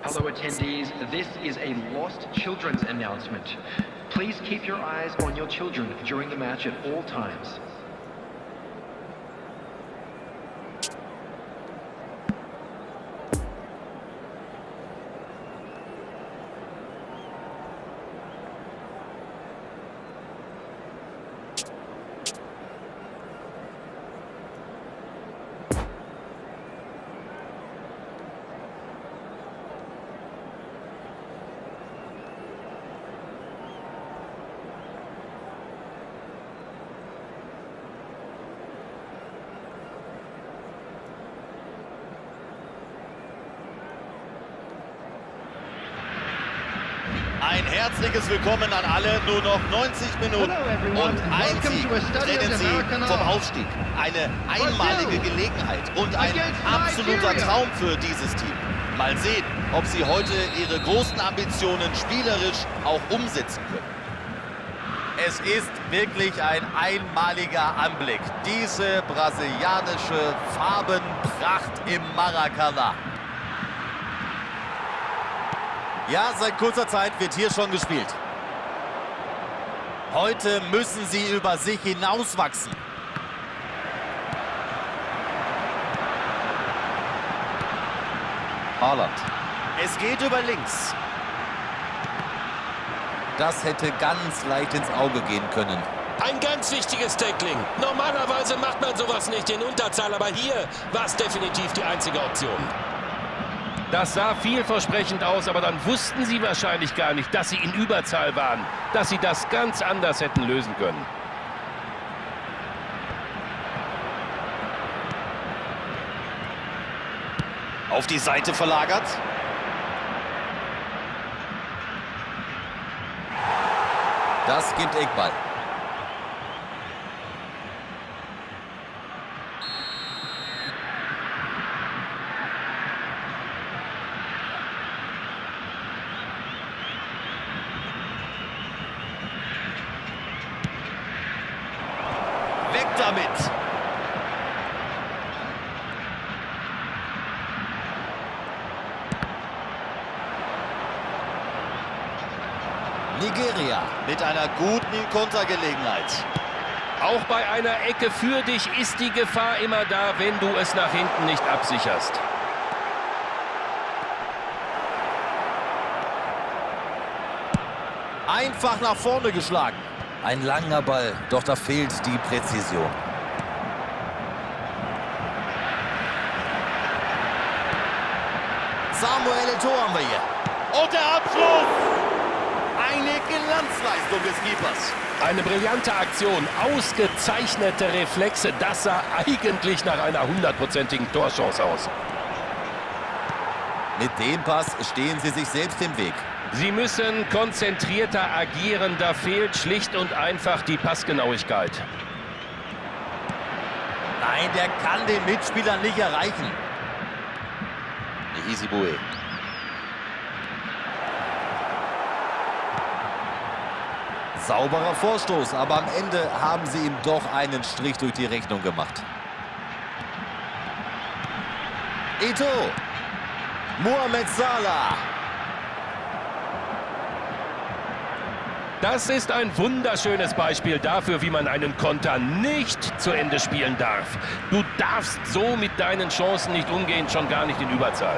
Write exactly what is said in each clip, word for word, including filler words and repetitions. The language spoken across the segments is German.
Hello attendees, this is a Lost Children's announcement. Please keep your eyes on your children during the match at all times. Ein herzliches Willkommen an alle. Nur noch neunzig Minuten und ein Sieg trennen sie vom Aufstieg. Eine einmalige Gelegenheit und ein absoluter Traum für dieses Team. Mal sehen, ob sie heute ihre großen Ambitionen spielerisch auch umsetzen können. Es ist wirklich ein einmaliger Anblick. Diese brasilianische Farbenpracht im Maracanã. Ja, seit kurzer Zeit wird hier schon gespielt. Heute müssen sie über sich hinauswachsen. Haaland. Es geht über links. Das hätte ganz leicht ins Auge gehen können. Ein ganz wichtiges Tackling. Normalerweise macht man sowas nicht in Unterzahl, aber hier war es definitiv die einzige Option. Das sah vielversprechend aus, aber dann wussten sie wahrscheinlich gar nicht, dass sie in Überzahl waren, dass sie das ganz anders hätten lösen können. Auf die Seite verlagert. Das gibt Eckball. Weg damit! Nigeria mit einer guten Kontergelegenheit. Auch bei einer Ecke für dich ist die Gefahr immer da, wenn du es nach hinten nicht absicherst. Einfach nach vorne geschlagen. Ein langer Ball, doch da fehlt die Präzision. Samuel Eto'o haben wir hier. Und der Abschluss! Eine Glanzleistung des Keepers. Eine brillante Aktion, ausgezeichnete Reflexe. Das sah eigentlich nach einer hundertprozentigen Torchance aus. Mit dem Pass stehen sie sich selbst im Weg. Sie müssen konzentrierter agieren, da fehlt schlicht und einfach die Passgenauigkeit. Nein, der kann den Mitspieler nicht erreichen. Isibue. Sauberer Vorstoß, aber am Ende haben sie ihm doch einen Strich durch die Rechnung gemacht. Eto'o. Mohamed Salah. Das ist ein wunderschönes Beispiel dafür, wie man einen Konter nicht zu Ende spielen darf. Du darfst so mit deinen Chancen nicht umgehen, schon gar nicht in Überzahl.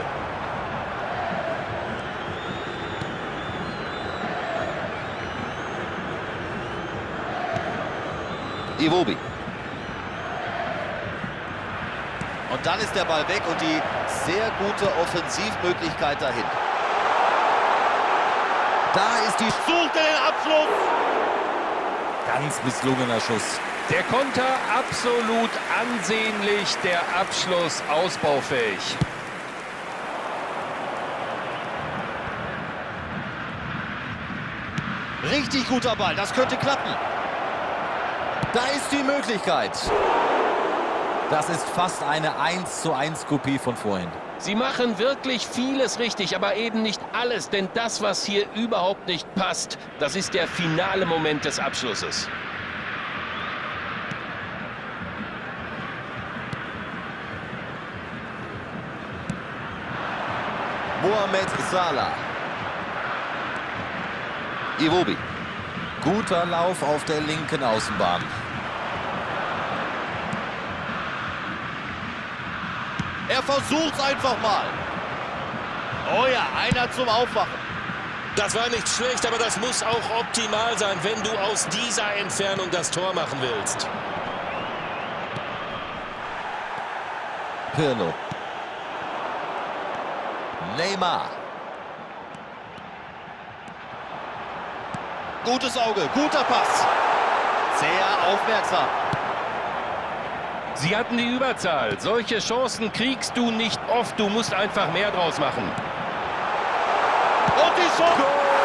Iwobi. Und dann ist der Ball weg und die sehr gute Offensivmöglichkeit dahin. Da ist die... Sucht den Abschluss! Ganz misslungener Schuss. Der Konter absolut ansehnlich, der Abschluss ausbaufähig. Richtig guter Ball, das könnte klappen. Da ist die Möglichkeit. Das ist fast eine eins zu eins Kopie von vorhin. Sie machen wirklich vieles richtig, aber eben nicht alles. Denn das, was hier überhaupt nicht passt, das ist der finale Moment des Abschlusses. Mohamed Salah. Iwobi. Guter Lauf auf der linken Außenbahn. Er versucht's einfach mal. Oh ja, einer zum Aufwachen. Das war nicht schlecht, aber das muss auch optimal sein, wenn du aus dieser Entfernung das Tor machen willst. Pirlo. Neymar. Gutes Auge, guter Pass. Sehr aufmerksam. Sie hatten die Überzahl. Solche Chancen kriegst du nicht oft. Du musst einfach mehr draus machen. Und die Chance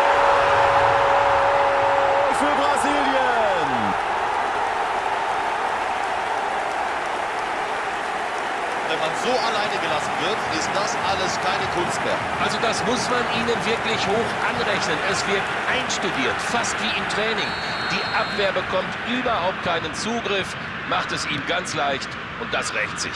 für Brasilien. Wenn man so alleine gelassen wird, ist das alles keine Kunst mehr. Also das muss man ihnen wirklich hoch anrechnen. Es wirkt einstudiert, fast wie im Training. Die Abwehr bekommt überhaupt keinen Zugriff, macht es ihm ganz leicht und das rächt sich.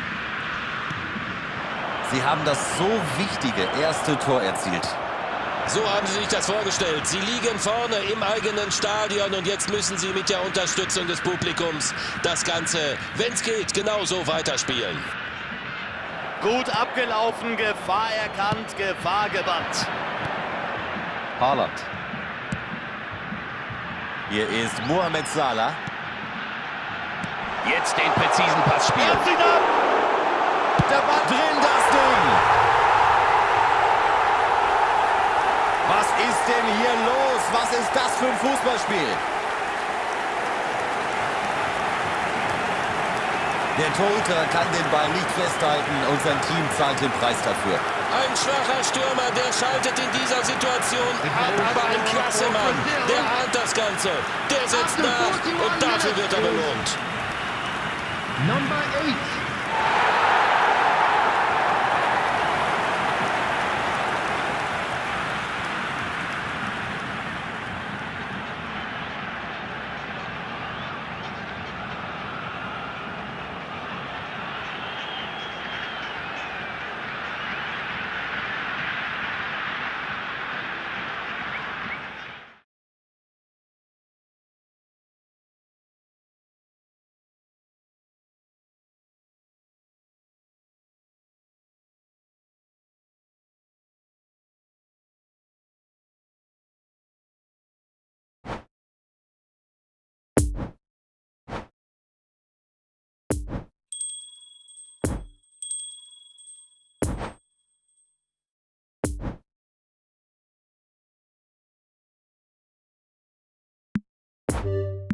Sie haben das so wichtige erste Tor erzielt. So haben sie sich das vorgestellt. Sie liegen vorne im eigenen Stadion und jetzt müssen sie mit der Unterstützung des Publikums das Ganze, wenn es geht, genauso weiterspielen. Gut abgelaufen, Gefahr erkannt, Gefahr gebannt. Haaland. Hier ist Mohamed Salah. Jetzt den präzisen Pass spielen. Der Ball drin, das Ding. Was ist denn hier los? Was ist das für ein Fußballspiel? Der Torhüter kann den Ball nicht festhalten und sein Team zahlt den Preis dafür. Ein schwacher Stürmer, der schaltet in dieser Situation ab, aber ein klasse Mann, der ahnt das Ganze, der setzt nach und dafür wird er belohnt. Number eight. Thank you.